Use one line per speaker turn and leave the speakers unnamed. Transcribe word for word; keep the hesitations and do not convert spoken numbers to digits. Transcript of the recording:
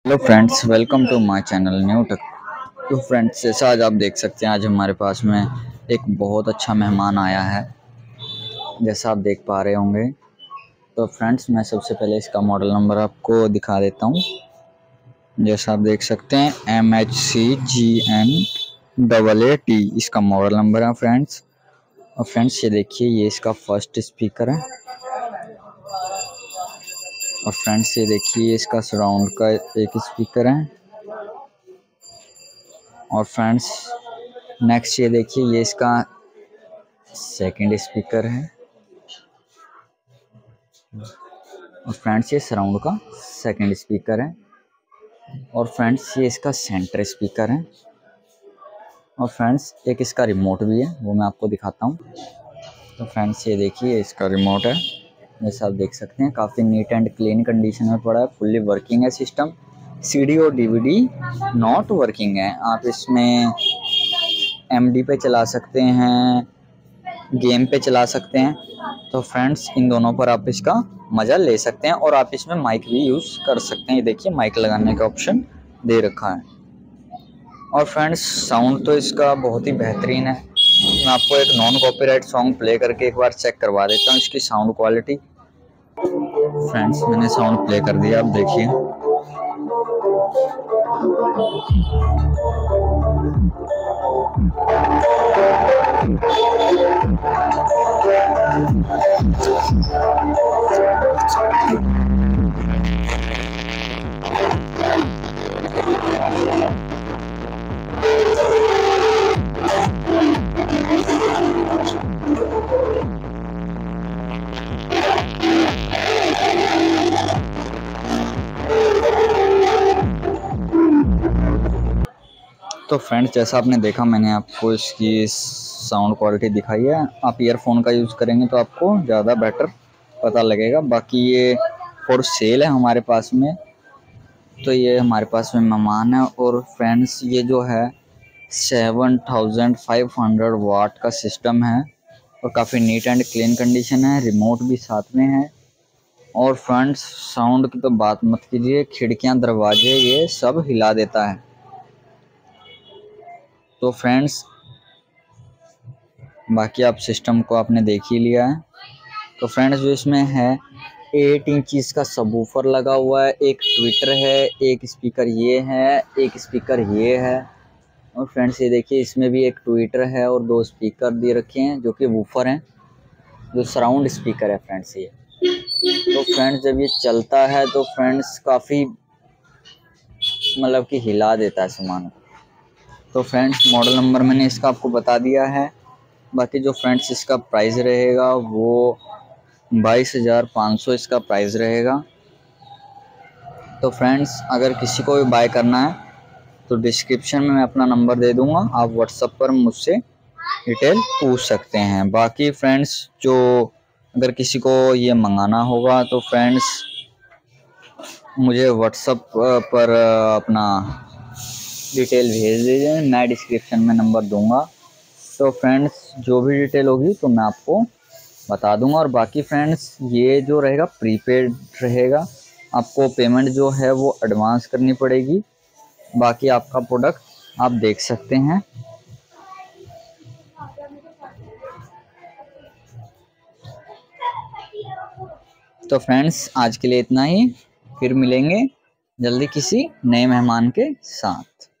Hello friends, welcome to my channel new tech. तो friends, जैसा आज आप देख सकते हैं, आज हमारे पास में एक बहुत अच्छा मेहमान आया है, जैसा आप देख पा रहे होंगे। तो फ्रेंड्स, मैं सबसे पहले इसका मॉडल नंबर आपको दिखा देता हूँ। जैसा आप देख सकते हैं, M H C G N double A T इसका मॉडल नंबर है फ्रेंड्स। और फ्रेंड्स, ये देखिए, ये इसका फर्स्ट स्पीकर है। और फ्रेंड्स, ये देखिए, इसका सराउंड का एक स्पीकर है। और फ्रेंड्स, नेक्स्ट ये देखिए, ये इसका सेकंड स्पीकर है। और फ्रेंड्स, ये सराउंड का सेकंड स्पीकर है। और फ्रेंड्स, ये इसका सेंटर स्पीकर है। और फ्रेंड्स, एक इसका रिमोट भी है, वो मैं आपको दिखाता हूँ। तो फ्रेंड्स, ये देखिए, इसका रिमोट है। जैसा आप देख सकते हैं, काफ़ी नीट एंड क्लीन कंडीशन में पड़ा है। फुल्ली वर्किंग है सिस्टम। सीडी और डीवीडी नॉट वर्किंग है। आप इसमें एमडी पे चला सकते हैं, गेम पे चला सकते हैं। तो फ्रेंड्स, इन दोनों पर आप इसका मज़ा ले सकते हैं। और आप इसमें माइक भी यूज़ कर सकते हैं। ये देखिए, माइक लगाने का ऑप्शन दे रखा है। और फ्रेंड्स, साउंड तो इसका बहुत ही बेहतरीन है। मैं आपको एक नॉन कॉपीराइट सॉन्ग प्ले करके एक बार चेक करवा देता हूँ इसकी साउंड क्वालिटी। फ्रेंड्स, मैंने साउंड प्ले कर दिया, आप देखिए। तो फ्रेंड्स, जैसा आपने देखा, मैंने आपको इसकी साउंड क्वालिटी दिखाई है। आप ईयरफोन का यूज़ करेंगे तो आपको ज़्यादा बेटर पता लगेगा। बाकी ये फॉर सेल है हमारे पास में। तो ये हमारे पास में मेहमान है। और फ्रेंड्स, ये जो है seven thousand five hundred watt का सिस्टम है। और काफ़ी नीट एंड क्लीन कंडीशन है। रिमोट भी साथ में है। और फ्रेंड्स, साउंड की तो बात मत कीजिए, खिड़कियां दरवाजे ये सब हिला देता है। तो फ्रेंड्स, बाकी आप सिस्टम को आपने देख ही लिया है। तो फ्रेंड्स, जो इसमें है, एट इंचज़ का सबवूफर लगा हुआ है, एक ट्विटर है, एक स्पीकर ये है, एक स्पीकर ये है। और फ्रेंड्स, ये देखिए, इसमें भी एक ट्विटर है और दो स्पीकर दे रखे हैं जो कि वूफर हैं, जो सराउंड स्पीकर है फ्रेंड्स ये। तो फ्रेंड्स, जब ये चलता है तो फ्रेंड्स काफ़ी मतलब कि हिला देता है सामान को। तो फ्रेंड्स, मॉडल नंबर मैंने इसका आपको बता दिया है। बाकी जो फ्रेंड्स इसका प्राइस रहेगा वो बाईस हज़ार पाँच सौ इसका प्राइस रहेगा। तो फ्रेंड्स, अगर किसी को भी बाय करना है तो डिस्क्रिप्शन में मैं अपना नंबर दे दूंगा, आप व्हाट्सएप पर मुझसे डिटेल पूछ सकते हैं। बाकी फ्रेंड्स, जो अगर किसी को ये मंगाना होगा तो फ्रेंड्स मुझे व्हाट्सएप पर अपना डिटेल भेज दीजिए, मैं डिस्क्रिप्शन में नंबर दूंगा। तो फ्रेंड्स, जो भी डिटेल होगी तो मैं आपको बता दूंगा। और बाकी फ्रेंड्स, ये जो रहेगा प्रीपेड रहेगा, आपको पेमेंट जो है वो एडवांस करनी पड़ेगी। बाकी आपका प्रोडक्ट आप देख सकते हैं। तो फ्रेंड्स, आज के लिए इतना ही। फिर मिलेंगे जल्दी किसी नए मेहमान के साथ।